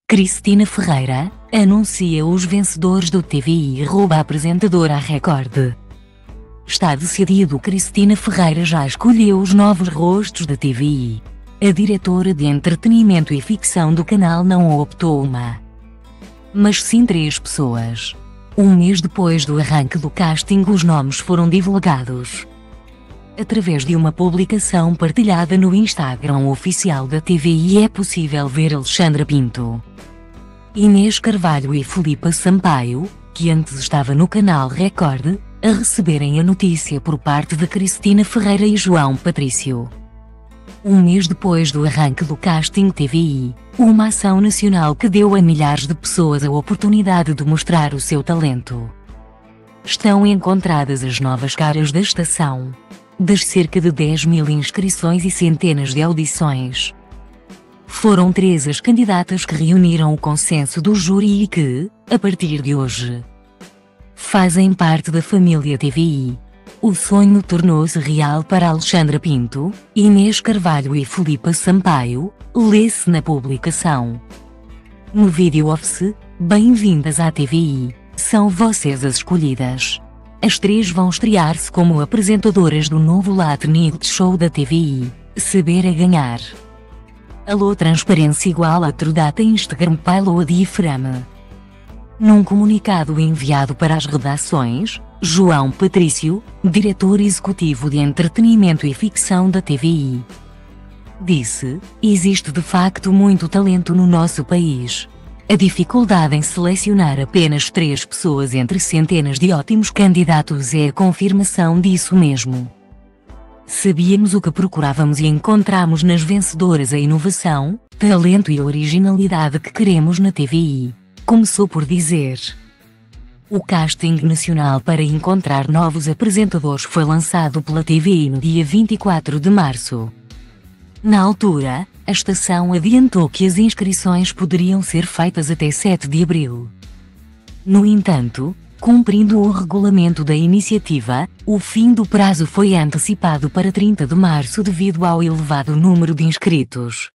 Cristina Ferreira anuncia os vencedores do TVI rouba a apresentadora à Record. Está decidido. Cristina Ferreira já escolheu os novos rostos da TVI. A diretora de entretenimento e ficção do canal não optou uma, mas sim 3 pessoas. Um mês depois do arranque do casting, os nomes foram divulgados através de uma publicação partilhada no Instagram oficial da TVI. É possível ver Alexandra Pinto, Inês Carvalho e Filipa Sampaio, que antes estava no canal Record, a receberem a notícia por parte de Cristina Ferreira e João Patrício. Um mês depois do arranque do casting TVI, uma ação nacional que deu a milhares de pessoas a oportunidade de mostrar o seu talento. Estão encontradas as novas caras da estação. Das cerca de 10.000 inscrições e centenas de audições, foram 3 as candidatas que reuniram o consenso do júri e que, a partir de hoje, fazem parte da família TVI. O sonho tornou-se real para Alexandra Pinto, Inês Carvalho e Filipa Sampaio, lê-se na publicação. No vídeo off-se, bem-vindas à TVI, são vocês as escolhidas. As 3 vão estrear-se como apresentadoras do novo Late Night Show da TVI, Saber a Ganhar. Alô Transparência igual a True Data Instagram Payload e Frame. Num comunicado enviado para as redações, João Patrício, diretor executivo de entretenimento e ficção da TVI, disse: existe de facto muito talento no nosso país. A dificuldade em selecionar apenas 3 pessoas entre centenas de ótimos candidatos é a confirmação disso mesmo. Sabíamos o que procurávamos e encontramos nas vencedoras a inovação, talento e originalidade que queremos na TVI, começou por dizer. O casting nacional para encontrar novos apresentadores foi lançado pela TVI no dia 24 de março. Na altura, a estação adiantou que as inscrições poderiam ser feitas até 7 de abril. No entanto, cumprindo o regulamento da iniciativa, o fim do prazo foi antecipado para 30 de março devido ao elevado número de inscritos.